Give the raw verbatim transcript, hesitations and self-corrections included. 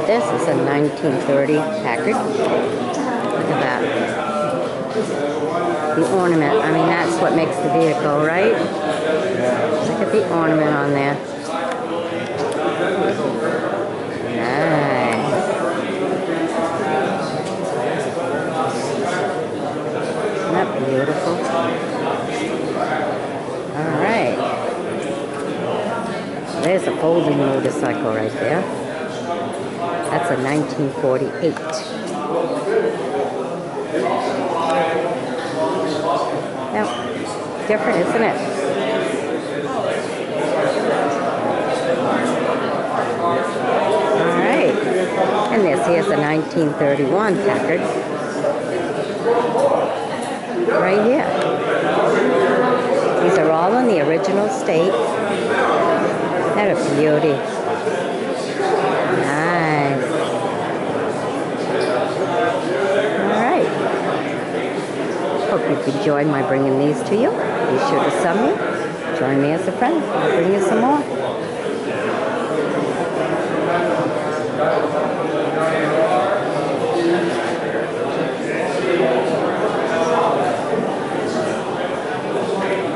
this is a nineteen thirty Packard. Look at that. The ornament. I mean, that's what makes the vehicle, right? Look at the ornament on there. Nice. Isn't that beautiful? All right. There's a folding motorcycle right there. That's a nineteen forty-eight. Now, different, isn't it? All right. And this here's a nineteen thirty-one Packard. Right here. These are all in the original state. That a beauty. Nice. All right. Hope you've enjoyed my bringing these to you. Be sure to sub me. Join me as a friend. I'll bring you some more.